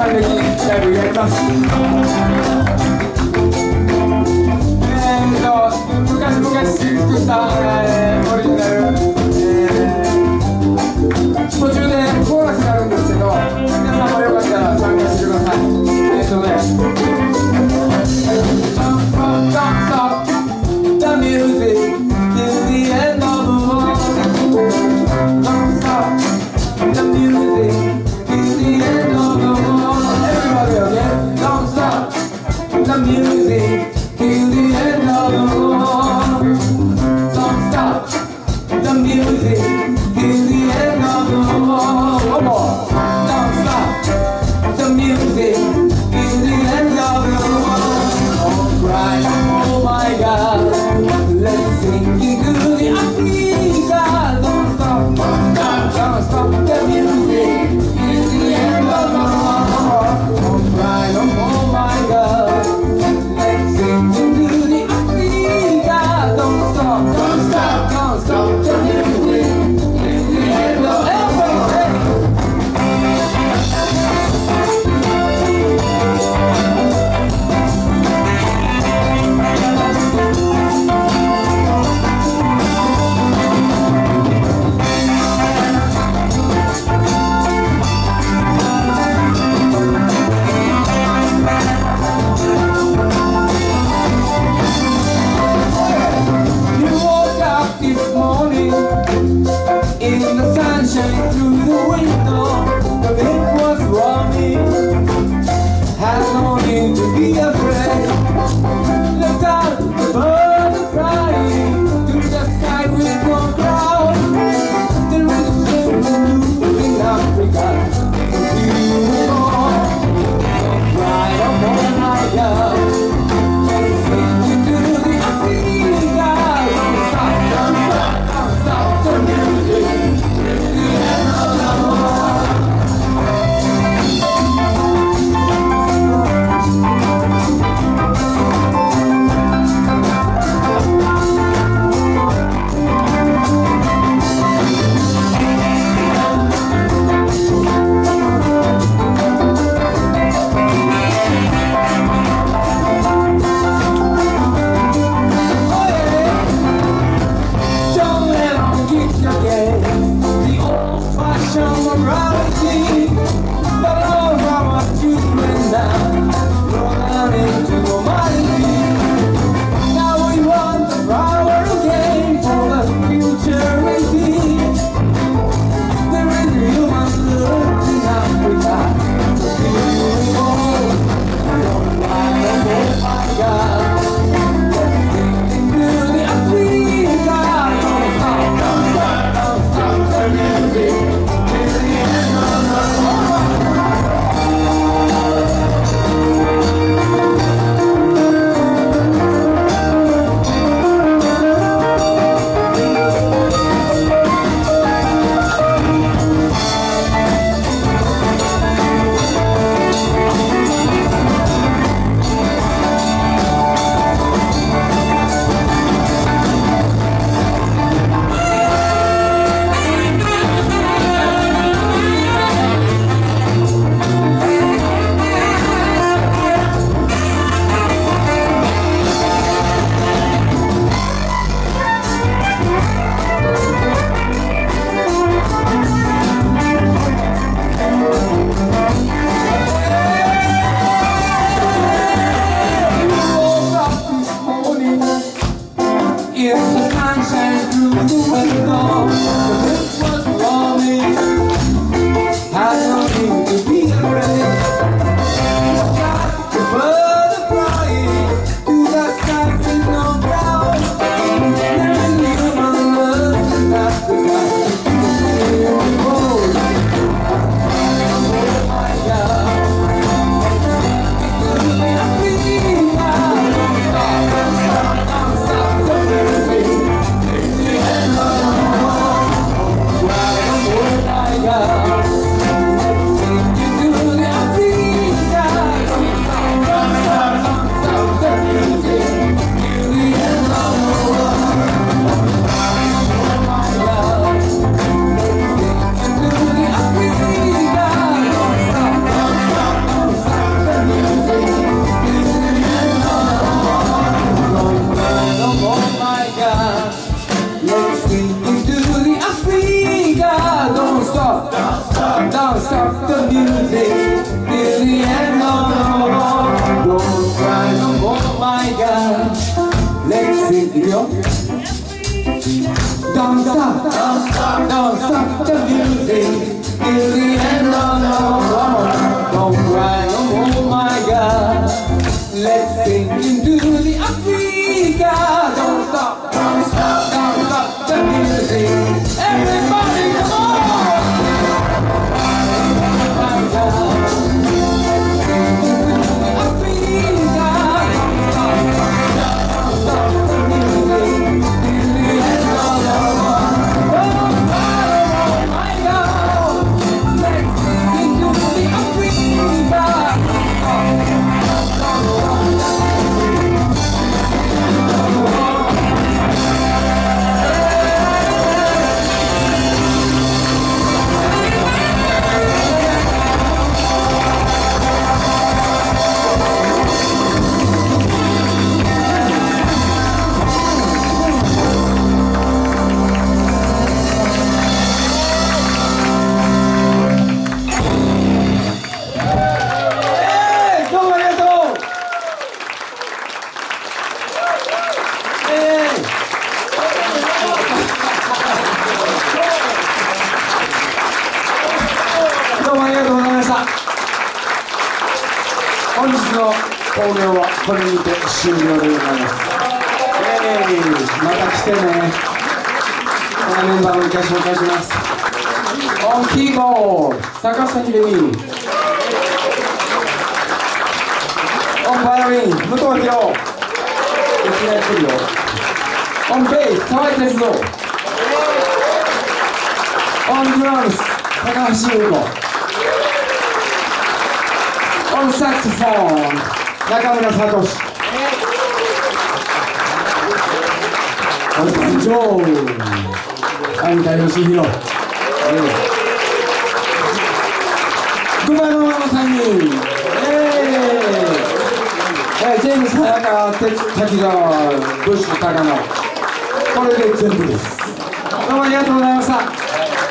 還暦ライブやります。昔々作った、オリジナル、途中でコーラスがあるんですけど、皆さんもよかったら参加してください。Don't stop the music till the end of the world. Don't stop the music till the end of the world. Everybody again. Don't stop the music till the end of the world. Don't stop the music till the end of the world. stop the music till the end of the world. Don't cry no more, my God. Let's sing it, yo. Don't stop the music till the end of the world. Don't cry no more, my God. Let's sing into the Africa. Don't stop the music. Everybody, come on! My God. Africa. Don't stop the music till the end of the world. Don't cry no more, my God. Let's sing into the Africa.本日の興行はこれにて終了でございます。また来てね。このメンバーを一回紹介します。オンキーボード坂下秀美、オンバイオリン武藤弘、いきなり来るよ。オンベース河合哲郎、オンドラムス高橋優子、オンサクソフォン中村聡、オンバンジョー有田義弘、熊野の3人、ジェームス早川、滝沢、ブッシュ高野、これで全部です。どうもありがとうございました。